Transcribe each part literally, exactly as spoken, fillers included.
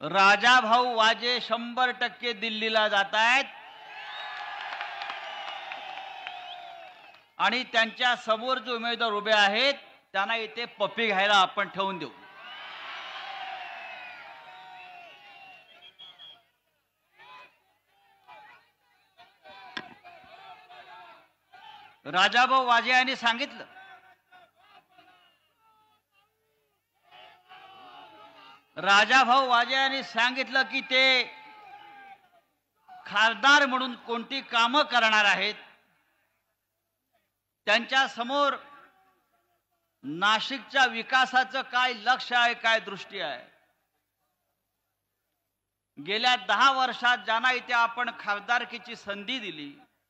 राजाभाऊ वाजे शंभर टक्के दिल्लीला जात आहेत आणि त्यांच्या समोर जे उमेदवार उभे आहेत त्यांना इथे पप्पी घ्यायला आपण ठेवून देऊ. राजाभाऊ वाजे यांनी सांगितलं राजाभाऊ वाजे यांनी सांगितलं की ते खासदार म्हणून कोणती कामं करणार आहेत. त्यांच्या समोर नाशिकच्या विकासाचं काय लक्ष्य आहे, काय दृष्टी आहे. गेल्या दहा वर्षात ज्यांना इथे आपण खासदारकीची संधी दिली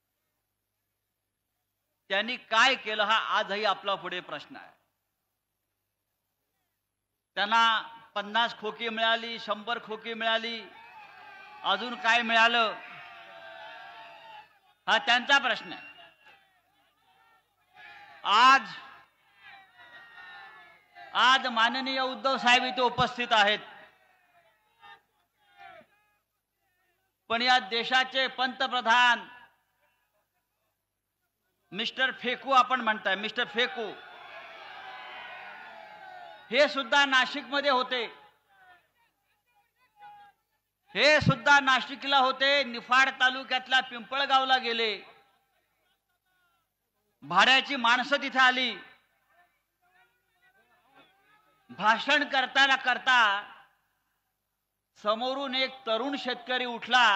त्यांनी काय केलं हा आजही आपला पुढे प्रश्न आहे. त्यांना पन्नास खोकी मिळाली, शंभर खोकी मिळाली, अजून काय मिळालं हा त्यांचा प्रश्न आहे. आज आज माननीय उद्धव साहेब इथे उपस्थित आहेत, पण या देशाचे पंतप्रधान मिस्टर फेकू आपण म्हणताय, मिस्टर फेकू हे सुद्धा नाशिकमध्ये होते. हे सुद्धा नाशिकला होते. निफाड तालुक्यातल्या पिंपळगावला गेले. भाड्याची माणसं तिथे आली. भाषण करताना करता समोरून एक तरुण शेतकरी उठला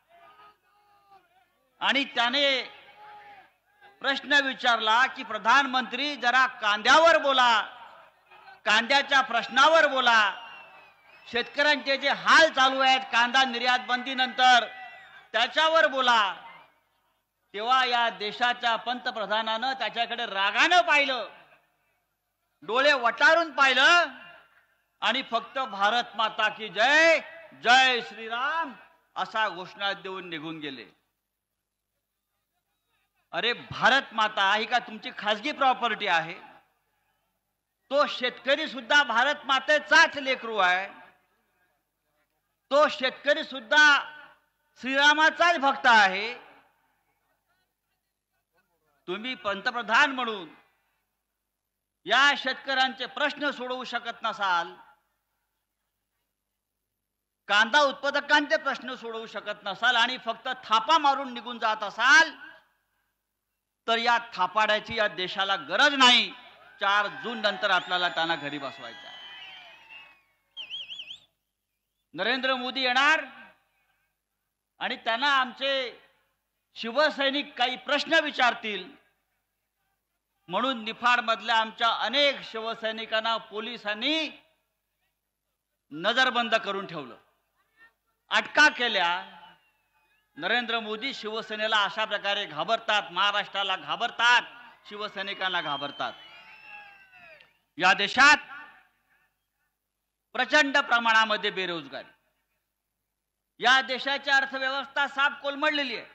आणि त्याने प्रश्न विचारला की प्रधानमंत्री जरा कांद्यावर बोला, कांद्याच्या प्रश्नावर बोला. शेतकऱ्यांचे जे हाल चालू आहेत कांदा निर्यात बंदी नंतर त्याच्यावर बोला. तेव्हा या देशाच्या पंतप्रधानानं त्याच्याकडे रागानं पाहिलं, डोळे वटारून पाहिलं आणि फक्त भारत माता की जय, जय श्रीराम असा घोषणा देऊन निघून गेले. अरे भारत माता ही का तुमची खासगी प्रॉपर्टी आहे? तो शेतकरी सुद्धा भारत मातेचाच लेकरू आहे. तो शेतकरी सुद्धा श्रीरामाचाच भक्त आहे. तुम्ही पंतप्रधान म्हणून या शेतकऱ्यांचे प्रश्न सोडवू शकत नसाल, कांदा उत्पादकांचे प्रश्न सोडवू शकत नसाल आणि फक्त थापा मारून निघून जात असाल तर या थापाड्याची या देशाला गरज नाही. चार जून नंतर आपल्याला त्यांना घरी बसवायचं आहे. नरेंद्र मोदी येणार आणि त्यांना आमचे शिवसैनिक काही प्रश्न विचारतील म्हणून निफाड मधल्या आमच्या अनेक शिवसैनिकांना पोलिसांनी नजरबंद करून ठेवलं, अटका केल्या. नरेंद्र मोदी शिवसेनेला अशा प्रकारे घाबरतात, महाराष्ट्राला घाबरतात, शिवसैनिकांना घाबरतात. या देशात प्रचंड प्रमाणामध्ये बेरोजगारी, या देशाची अर्थव्यवस्था साफ कोलमडलेली आहे.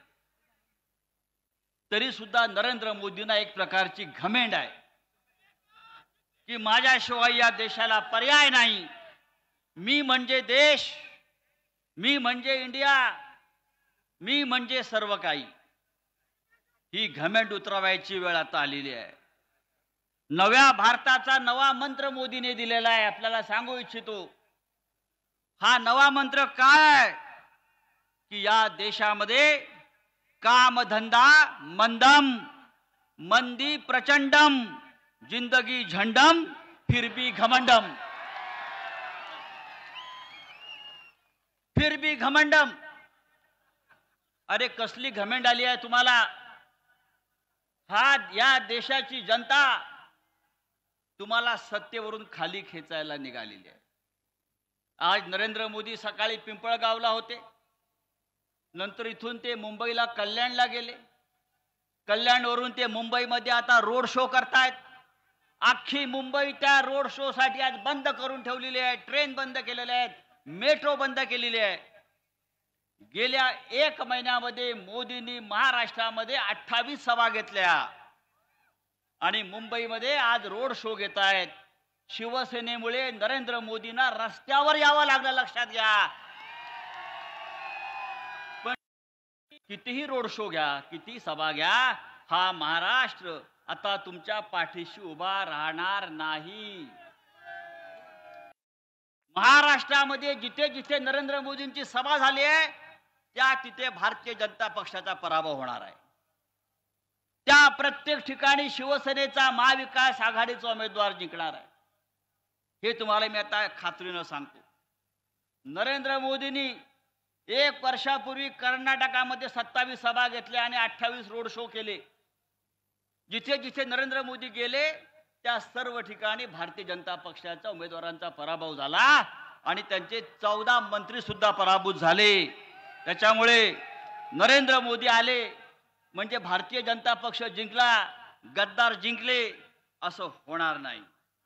तरी सुद्धा नरेंद्र मोदींना एक प्रकारची घमेंड आहे की माझ्याशिवाय या देशाला पर्याय नाही. मी म्हणजे देश, मी म्हणजे इंडिया, मी म्हणजे सर्व काही. ही घमेंड उतरवायची वेळ आता आलेली आहे. नव्या भारताचा नवा मंत्र मोदीने दिलेला आहे. आपल्याला सांगू इच्छितो हा नवा मंत्र काय की या देशामध्ये कामधंदा मंदम, मंदी प्रचंडम, जिंदगी झंडम, फिर भी घमंडम, फिर भी घमंडम. अरे कसली घमेंड आली आहे तुम्हाला? हा या देशाची जनता तुम्हाला सत्तेवरून खाली खेचायला निघालेली आहे. आज नरेंद्र मोदी सकाळी पिंपळगावला होते, नंतर इथून ते मुंबईला कल्याणला गेले, कल्याणवरून ते मुंबईमध्ये आता रोड शो करतायत. अख्खी मुंबई त्या रोड शो साठी आज बंद करून ठेवलेली आहे. ट्रेन बंद केलेल्या आहेत, मेट्रो बंद केलेली आहे. गेल्या एक महिन्यामध्ये मोदींनी महाराष्ट्रामध्ये अठ्ठावीस सभा घेतल्या आणि मुंबईमध्ये आज रोड शो घेत आहेत. शिवसेनेमुळे नरेंद्र मोदींना रस्त्यावर यावं लागलं, लक्षात घ्या. पण कितीही रोड शो घ्या, किती सभा घ्या, हा महाराष्ट्र आता तुमच्या पाठीशी उभा राहणार नाही. महाराष्ट्रामध्ये जिथे जिथे नरेंद्र मोदींची सभा झाली आहे त्या तिथे भारतीय जनता पक्षाचा पराभव होणार आहे. त्या प्रत्येक ठिकाणी शिवसेनेचा महाविकास आघाडीचा उमेदवार जिंकणार आहे. हे तुम्हाला मी आता खात्रीनं सांगतो. नरेंद्र मोदींनी एक वर्षापूर्वी कर्नाटकामध्ये सत्तावीस सभा घेतल्या आणि अठ्ठावीस रोड शो केले. जिथे जिथे नरेंद्र मोदी गेले त्या सर्व ठिकाणी भारतीय जनता पक्षाच्या उमेदवारांचा पराभव झाला आणि त्यांचे चौदा मंत्री सुद्धा पराभूत झाले. त्याच्यामुळे नरेंद्र मोदी आले म्हणजे भारतीय जनता पक्ष जिंकला, गद्दार जिंकले असं होणार नाही.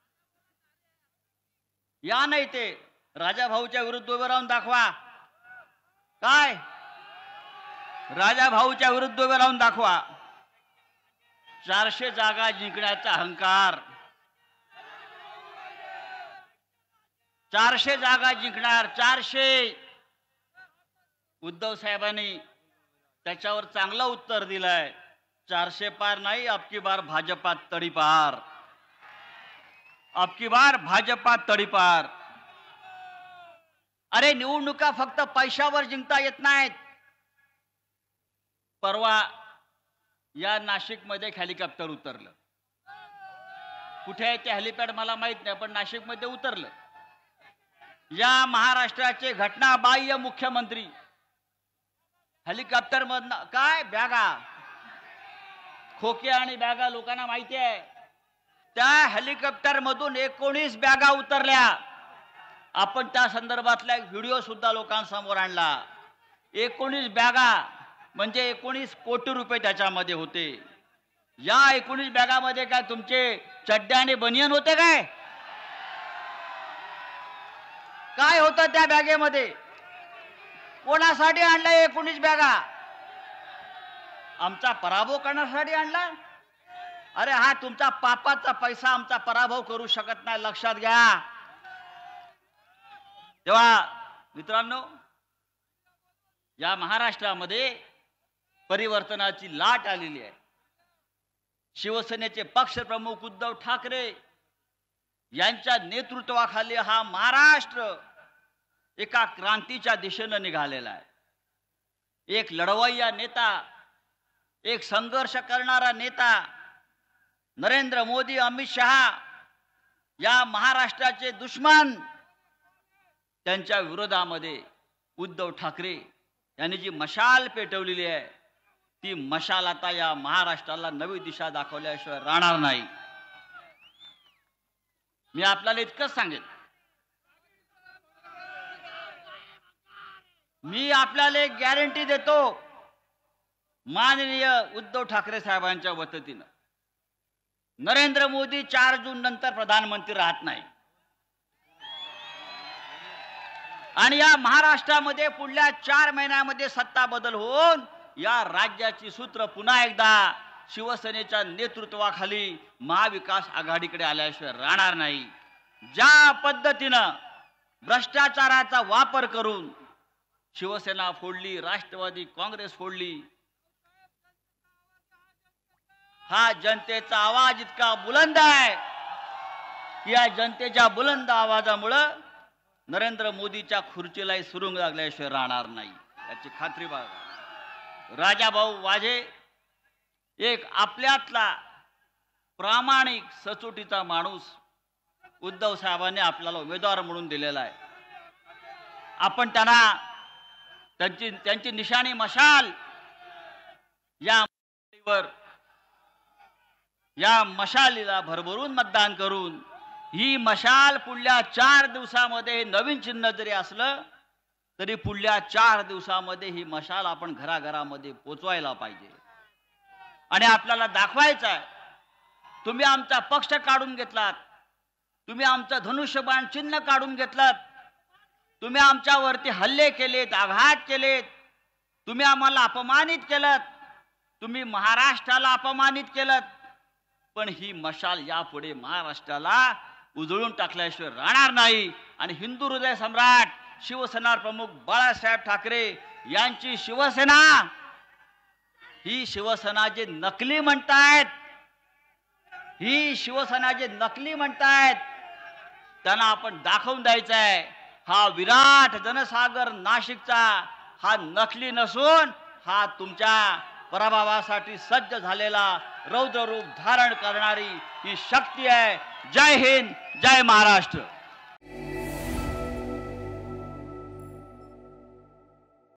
या नाही ते राजा भाऊच्या विरुद्ध उभे राहून दाखवा. काय राजा भाऊच्या विरुद्ध उभे राहून दाखवा. चारशे जागा जिंकण्याचा अहंकार, चारशे जागा जिंकणार, चारशे. उद्धव साहेबांनी त्याच्यावर चांगलं उत्तर दिलंय. चारशे पार नाही, अबकी बार भाजपात तडीपार, अबकी बार भाजपात तडीपार. अरे निवडणुका फक्त पैशावर जिंकता येत नाहीत. परवा या नाशिक मध्ये हेलिकॉप्टर उतरलं. कुठे आहे ते हेलिपॅड मला माहित नाही, पण नाशिक मध्ये उतरलं. या महाराष्ट्राचे घटनाबाह्य मुख्यमंत्री हेलिकॉप्टर मधनं काय बॅगा, खोके आणि बॅगा लोकांना माहिती आहे. त्या हेलिकॉप्टर मधून एकोणीस बॅगा उतरल्या. आपण त्या संदर्भातला एक व्हिडिओ सुद्धा लोकांसमोर आणला. एकोणीस बॅगा म्हणजे एकोणीस कोटी रुपये त्याच्यामध्ये होते. या एकोणीस बॅगामध्ये काय तुमचे चड्डे आणि बनियन होते काय? काय होतं त्या बॅगेमध्ये? कोणासाठी आणलाय एकोणीस बॅगा? आमचा पराभव करण्यासाठी आणला? अरे हा तुमचा पापाचा पैसा आमचा पराभव करू शकत नाही, लक्षात घ्या. तेव्हा मित्रांनो, या महाराष्ट्रामध्ये परिवर्तनाची लाट आलेली आहे. शिवसेनेचे पक्षप्रमुख उद्धव ठाकरे यांच्या नेतृत्वाखाली हा महाराष्ट्र एका क्रांतीच्या दिशेने निघालेला आहे. एक लढवय्या नेता, एक संघर्ष करणारा नेता नरेंद्र मोदी, अमित शहा या महाराष्ट्राचे दुश्मन, त्यांच्या विरोधामध्ये उद्धव ठाकरे यांनी जी मशाल पेटवलेली आहे ती मशाल आता या महाराष्ट्राला नवी दिशा दाखवल्याशिवाय राहणार नाही. मी आपल्याला इतकंच सांगेन, मी आपल्याला एक गॅरंटी देतो माननीय उद्धव ठाकरे साहेबांच्या वतीनं, नरेंद्र मोदी चार जून नंतर प्रधानमंत्री राहत नाही. आणि या महाराष्ट्रामध्ये पुढल्या चार महिन्यामध्ये सत्ता बदल होऊन या राज्याची सूत्र पुन्हा एकदा शिवसेनेच्या नेतृत्वाखाली महाविकास आघाडीकडे आल्याशिवाय राहणार नाही. ज्या पद्धतीनं भ्रष्टाचाराचा वापर करून शिवसेना फोडली, राष्ट्रवादी काँग्रेस फोडली, हा जनतेचा आवाज इतका बुलंद आहे की या जनतेच्या बुलंद आवाजामुळं नरेंद्र मोदीच्या खुर्चीलाही सुरुंग लागल्याशिवाय राहणार नाही, याची खात्री बाळगा. राजाभाऊ वाजे एक आपल्यातला प्रामाणिक सचोटीचा माणूस उद्धव साहेबांनी आपल्याला उमेदवार म्हणून दिलेला आहे. आपण त्यांना त्यांची त्यांची निशाणी मशाल या या मशालीला भरभरून मतदान करून ही मशाल पुढल्या चार दिवसामध्ये नवीन चिन्ह जरी असलं तरी पुढल्या चार दिवसामध्ये ही मशाल आपण घराघरामध्ये पोचवायला पाहिजे. आणि आपल्याला दाखवायचं आहे, तुम्ही आमचा पक्ष काढून घेतलात, तुम्ही आमचं धनुष्यबाण चिन्ह काढून घेतलात, तुम्ही आमच्यावरती हल्ले केलेत, आघात केलेत, तुम्ही आम्हाला अपमानित केलं, तुम्ही महाराष्ट्राला अपमानित केलं, पण ही मशाल यापुढे महाराष्ट्राला उजळून टाकल्याशिवाय राहणार नाही. आणि हिंदू हृदय सम्राट शिवसेना प्रमुख बाळासाहेब ठाकरे यांची शिवसेना ही शिवसेना जे नकली म्हणतायत, ही शिवसेना जे नकली म्हणतायत त्यांना आपण दाखवून द्यायचं आहे, हा विराट जनसागर नाशिकचा हा नकली नसून हा तुमच्या पराभवासाठी सज्ज झालेला रौद्र रूप धारण करणारी ही शक्ती आहे. जय हिंद, जय महाराष्ट्र.